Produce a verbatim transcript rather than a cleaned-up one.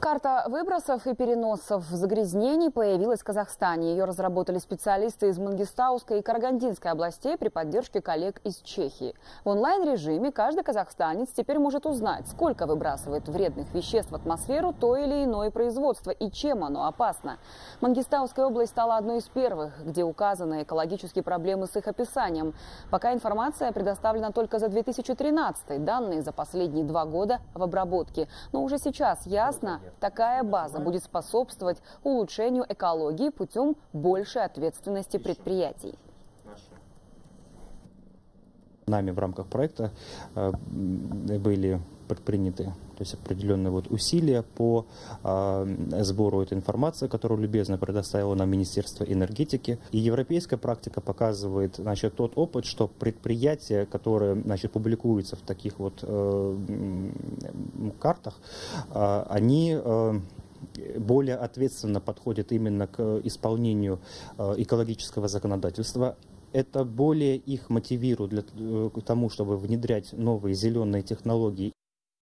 Карта выбросов и переносов загрязнений появилась в Казахстане. Ее разработали специалисты из Мангистауской и Карагандинской областей при поддержке коллег из Чехии. В онлайн-режиме каждый казахстанец теперь может узнать, сколько выбрасывает вредных веществ в атмосферу то или иное производство и чем оно опасно. Мангистауская область стала одной из первых, где указаны экологические проблемы с их описанием. Пока информация предоставлена только за две тысячи тринадцатый, данные за последние два года в обработке. Но уже сейчас ясно, такая база будет способствовать улучшению экологии путем большей ответственности предприятий. Нами в рамках проекта были предприняты, то есть определенные вот усилия по э, сбору этой информации, которую любезно предоставило нам Министерство энергетики. И европейская практика показывает, значит, тот опыт, что предприятия, которые, значит, публикуются в таких вот э, картах, э, они э, более ответственно подходят именно к исполнению э, экологического законодательства. Это более их мотивирует для, к тому, чтобы внедрять новые зеленые технологии.